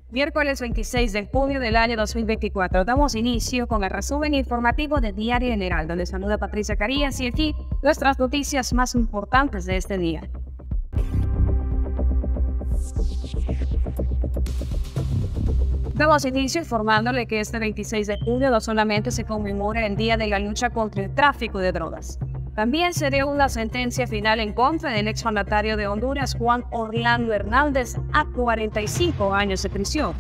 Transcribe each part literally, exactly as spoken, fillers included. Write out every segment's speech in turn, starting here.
Miércoles veintiséis de junio del año dos mil veinticuatro. Damos inicio con el resumen informativo de Diario General, donde saluda Patricia Carías y aquí nuestras noticias más importantes de este día. Damos inicio informándole que este veintiséis de junio no solamente se conmemora el Día de la Lucha contra el Tráfico de Drogas. También se dio una sentencia final en contra del exmandatario de Honduras, Juan Orlando Hernández, a cuarenta y cinco años de prisión.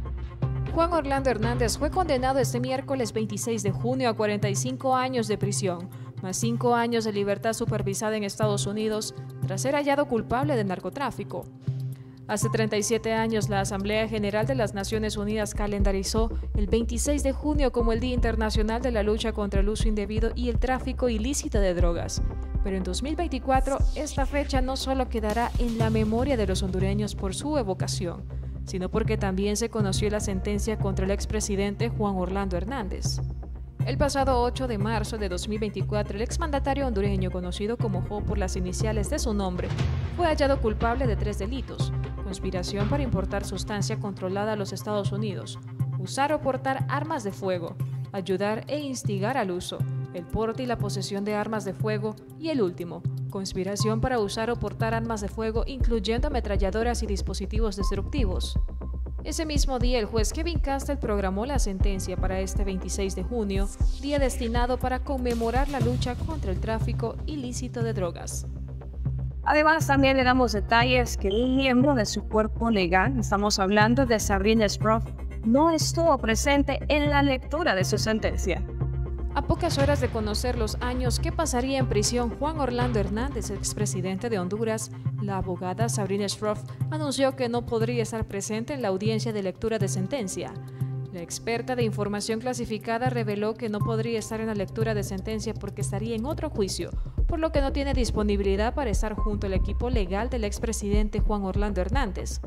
Juan Orlando Hernández fue condenado este miércoles veintiséis de junio a cuarenta y cinco años de prisión, más cinco años de libertad supervisada en Estados Unidos, tras ser hallado culpable de narcotráfico. Hace treinta y siete años, la Asamblea General de las Naciones Unidas calendarizó el veintiséis de junio como el Día Internacional de la Lucha contra el Uso Indebido y el Tráfico Ilícito de Drogas. Pero en dos mil veinticuatro, esta fecha no solo quedará en la memoria de los hondureños por su evocación, sino porque también se conoció la sentencia contra el expresidente Juan Orlando Hernández. El pasado ocho de marzo de dos mil veinticuatro, el exmandatario hondureño, conocido como Jo por las iniciales de su nombre, fue hallado culpable de tres delitos: conspiración para importar sustancia controlada a los Estados Unidos, usar o portar armas de fuego, ayudar e instigar al uso, el porte y la posesión de armas de fuego y el último, conspiración para usar o portar armas de fuego incluyendo ametralladoras y dispositivos destructivos. Ese mismo día, el juez Kevin Castell programó la sentencia para este veintiséis de junio, día destinado para conmemorar la lucha contra el tráfico ilícito de drogas. Además, también le damos detalles que un miembro de su cuerpo legal, estamos hablando de Sabrina Sproff, no estuvo presente en la lectura de su sentencia. A pocas horas de conocer los años que pasaría en prisión Juan Orlando Hernández, expresidente de Honduras, la abogada Sabrina Sproff anunció que no podría estar presente en la audiencia de lectura de sentencia. La experta de información clasificada reveló que no podría estar en la lectura de sentencia porque estaría en otro juicio, por lo que no tiene disponibilidad para estar junto al equipo legal del expresidente Juan Orlando Hernández.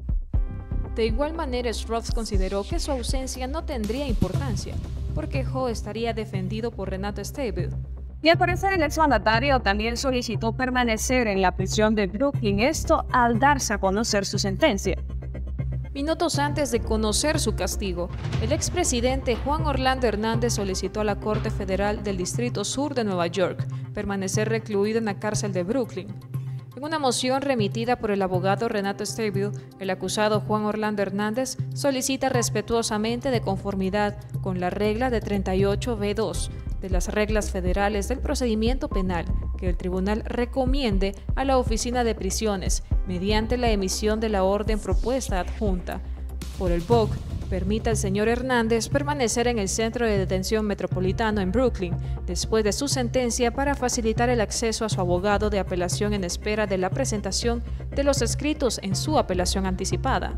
De igual manera, Sproff consideró que su ausencia no tendría importancia, porque Jo estaría defendido por Renato Stable. Y al parecer el exmandatario también solicitó permanecer en la prisión de Brooklyn, esto al darse a conocer su sentencia. Minutos antes de conocer su castigo, el expresidente Juan Orlando Hernández solicitó a la Corte Federal del Distrito Sur de Nueva York permanecer recluido en la cárcel de Brooklyn. En una moción remitida por el abogado Renato Stable, el acusado Juan Orlando Hernández solicita respetuosamente de conformidad con la regla de treinta y ocho B dos de las reglas federales del procedimiento penal que el tribunal recomiende a la Oficina de Prisiones, mediante la emisión de la orden propuesta adjunta por el B O C, permita al señor Hernández permanecer en el Centro de Detención Metropolitano en Brooklyn después de su sentencia para facilitar el acceso a su abogado de apelación en espera de la presentación de los escritos en su apelación anticipada.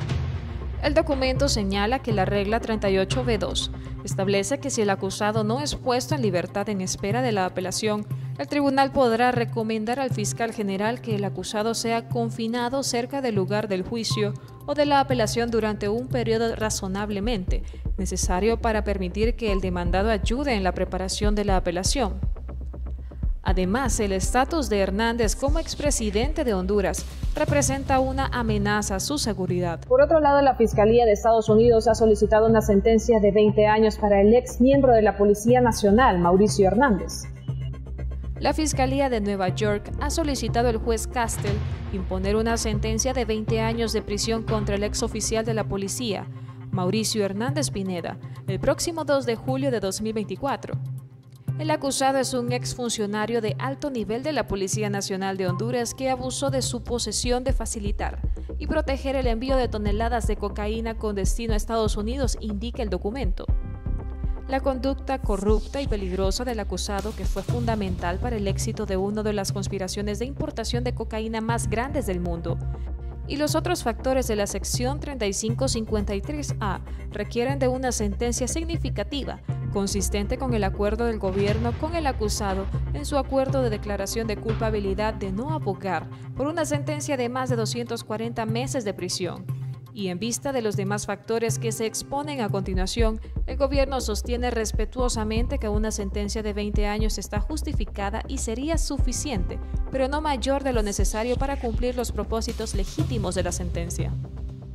El documento señala que la regla treinta y ocho B dos establece que si el acusado no es puesto en libertad en espera de la apelación, el tribunal podrá recomendar al fiscal general que el acusado sea confinado cerca del lugar del juicio o de la apelación durante un periodo razonablemente necesario para permitir que el demandado ayude en la preparación de la apelación. Además, el estatus de Hernández como expresidente de Honduras representa una amenaza a su seguridad. Por otro lado, la Fiscalía de Estados Unidos ha solicitado una sentencia de veinte años para el ex miembro de la Policía Nacional, Mauricio Hernández. La Fiscalía de Nueva York ha solicitado al juez Castell imponer una sentencia de veinte años de prisión contra el ex oficial de la policía, Mauricio Hernández Pineda, el próximo dos de julio de dos mil veinticuatro. El acusado es un exfuncionario de alto nivel de la Policía Nacional de Honduras que abusó de su posesión de facilitar y proteger el envío de toneladas de cocaína con destino a Estados Unidos, indica el documento. La conducta corrupta y peligrosa del acusado, que fue fundamental para el éxito de una de las conspiraciones de importación de cocaína más grandes del mundo, y los otros factores de la sección treinta y cinco cincuenta y tres A requieren de una sentencia significativa, consistente con el acuerdo del gobierno con el acusado en su acuerdo de declaración de culpabilidad de no abogar por una sentencia de más de doscientos cuarenta meses de prisión. Y en vista de los demás factores que se exponen a continuación, el gobierno sostiene respetuosamente que una sentencia de veinte años está justificada y sería suficiente, pero no mayor de lo necesario para cumplir los propósitos legítimos de la sentencia.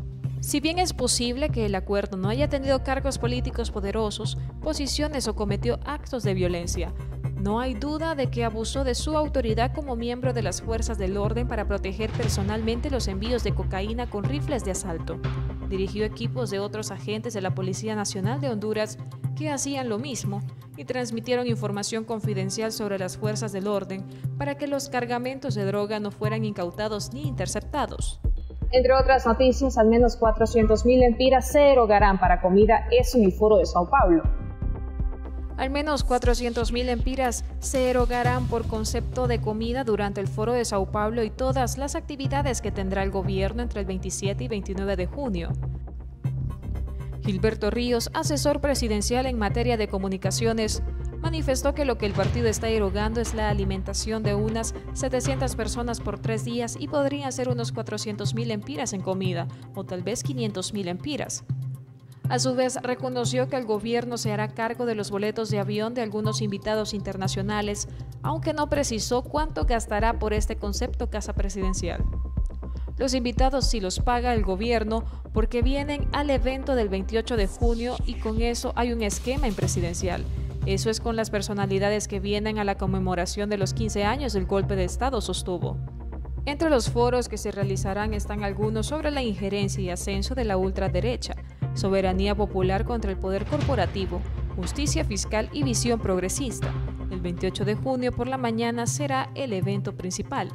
Si bien es posible que el acuerdo no haya tenido cargos políticos poderosos, posiciones o cometió actos de violencia, no hay duda de que abusó de su autoridad como miembro de las fuerzas del orden para proteger personalmente los envíos de cocaína con rifles de asalto. Dirigió equipos de otros agentes de la Policía Nacional de Honduras que hacían lo mismo y transmitieron información confidencial sobre las fuerzas del orden para que los cargamentos de droga no fueran incautados ni interceptados. Entre otras noticias, al menos cuatrocientos mil empiras se erogarán para comida, eso en el Foro de Sao Paulo. Al menos cuatrocientos mil empiras se erogarán por concepto de comida durante el Foro de Sao Paulo y todas las actividades que tendrá el gobierno entre el veintisiete y veintinueve de junio. Gilberto Ríos, asesor presidencial en materia de comunicaciones, manifestó que lo que el partido está erogando es la alimentación de unas setecientas personas por tres días y podrían ser unos cuatrocientos mil empiras en comida, o tal vez quinientos mil empiras. A su vez, reconoció que el gobierno se hará cargo de los boletos de avión de algunos invitados internacionales, aunque no precisó cuánto gastará por este concepto casa presidencial. Los invitados sí los paga el gobierno porque vienen al evento del veintiocho de junio y con eso hay un esquema en presidencial. Eso es con las personalidades que vienen a la conmemoración de los quince años del golpe de Estado, sostuvo. Entre los foros que se realizarán están algunos sobre la injerencia y ascenso de la ultraderecha, soberanía popular contra el poder corporativo, justicia fiscal y visión progresista. El veintiocho de junio por la mañana será el evento principal.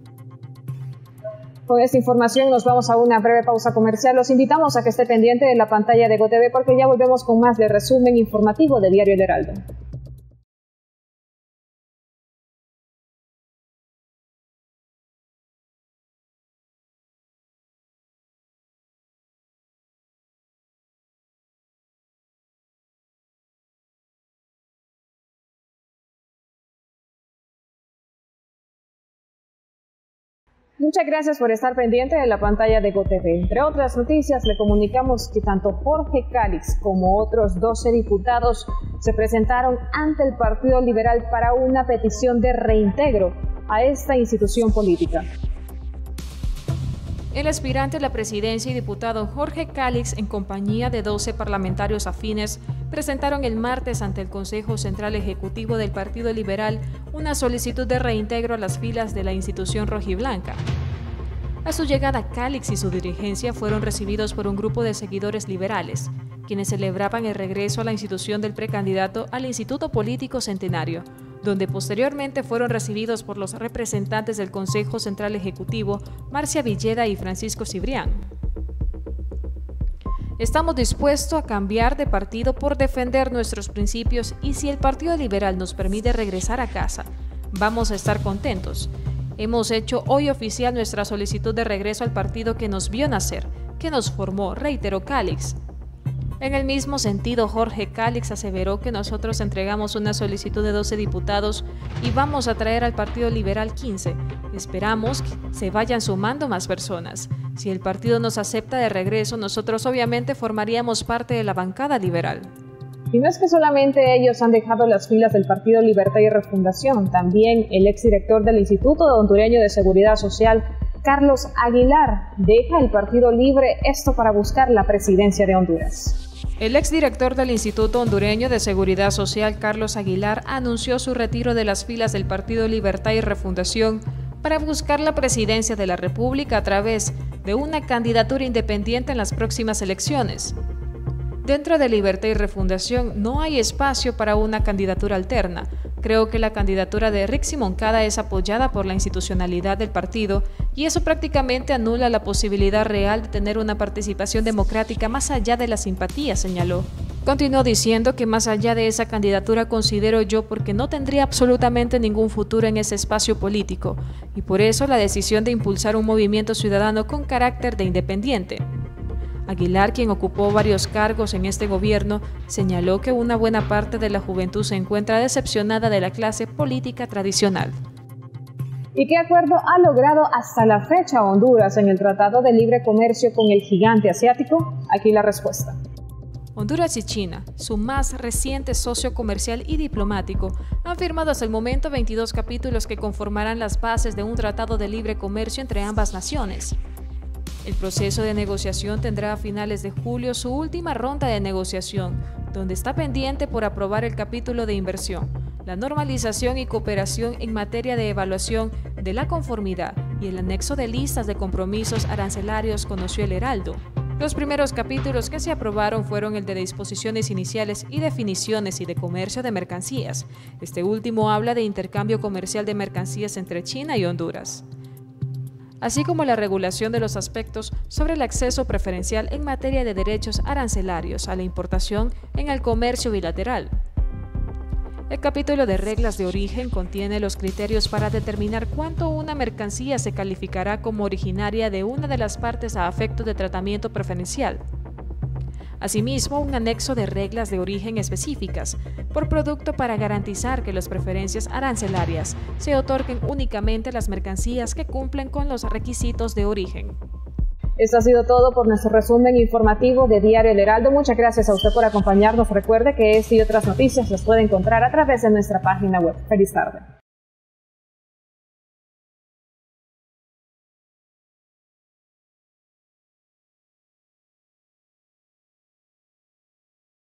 Con esta información nos vamos a una breve pausa comercial. Los invitamos a que esté pendiente de la pantalla de GoTV porque ya volvemos con más del resumen informativo de Diario El Heraldo. Muchas gracias por estar pendiente de la pantalla de GoTV. Entre otras noticias, le comunicamos que tanto Jorge Cálix como otros doce diputados se presentaron ante el Partido Liberal para una petición de reintegro a esta institución política. El aspirante a la presidencia y diputado Jorge Cálix, en compañía de doce parlamentarios afines, presentaron el martes ante el Consejo Central Ejecutivo del Partido Liberal una solicitud de reintegro a las filas de la institución rojiblanca. A su llegada, Cálix y su dirigencia fueron recibidos por un grupo de seguidores liberales, quienes celebraban el regreso a la institución del precandidato al Instituto Político Centenario, donde posteriormente fueron recibidos por los representantes del Consejo Central Ejecutivo, Marcia Villeda y Francisco Cibrián. Estamos dispuestos a cambiar de partido por defender nuestros principios y si el Partido Liberal nos permite regresar a casa, vamos a estar contentos. Hemos hecho hoy oficial nuestra solicitud de regreso al partido que nos vio nacer, que nos formó, reiteró Cálix. En el mismo sentido, Jorge Cálix aseveró que nosotros entregamos una solicitud de doce diputados y vamos a traer al Partido Liberal quince. Esperamos que se vayan sumando más personas. Si el partido nos acepta de regreso, nosotros obviamente formaríamos parte de la bancada liberal. Y no es que solamente ellos han dejado las filas del Partido Libertad y Refundación, también el exdirector del Instituto Hondureño de Seguridad Social, Carlos Aguilar, deja el Partido Libre, esto para buscar la presidencia de Honduras. El exdirector del Instituto Hondureño de Seguridad Social, Carlos Aguilar, anunció su retiro de las filas del Partido Libertad y Refundación para buscar la presidencia de la República a través de una candidatura independiente en las próximas elecciones. Dentro de Libertad y Refundación no hay espacio para una candidatura alterna. Creo que la candidatura de Rixi Moncada es apoyada por la institucionalidad del partido y eso prácticamente anula la posibilidad real de tener una participación democrática más allá de la simpatía, señaló. Continuó diciendo que más allá de esa candidatura considero yo porque no tendría absolutamente ningún futuro en ese espacio político y por eso la decisión de impulsar un movimiento ciudadano con carácter de independiente. Aguilar, quien ocupó varios cargos en este gobierno, señaló que una buena parte de la juventud se encuentra decepcionada de la clase política tradicional. ¿Y qué acuerdo ha logrado hasta la fecha Honduras en el Tratado de Libre Comercio con el gigante asiático? Aquí la respuesta. Honduras y China, su más reciente socio comercial y diplomático, han firmado hasta el momento veintidós capítulos que conformarán las bases de un tratado de libre comercio entre ambas naciones. El proceso de negociación tendrá a finales de julio su última ronda de negociación, donde está pendiente por aprobar el capítulo de inversión, la normalización y cooperación en materia de evaluación de la conformidad y el anexo de listas de compromisos arancelarios, conoció el Heraldo. Los primeros capítulos que se aprobaron fueron el de disposiciones iniciales y definiciones y de comercio de mercancías. Este último habla de intercambio comercial de mercancías entre China y Honduras, así como la regulación de los aspectos sobre el acceso preferencial en materia de derechos arancelarios a la importación en el comercio bilateral. El capítulo de reglas de origen contiene los criterios para determinar cuánto una mercancía se calificará como originaria de una de las partes a efectos de tratamiento preferencial. Asimismo, un anexo de reglas de origen específicas por producto para garantizar que las preferencias arancelarias se otorguen únicamente a las mercancías que cumplen con los requisitos de origen. Esto ha sido todo por nuestro resumen informativo de Diario El Heraldo. Muchas gracias a usted por acompañarnos. Recuerde que este y otras noticias las puede encontrar a través de nuestra página web. Feliz tarde.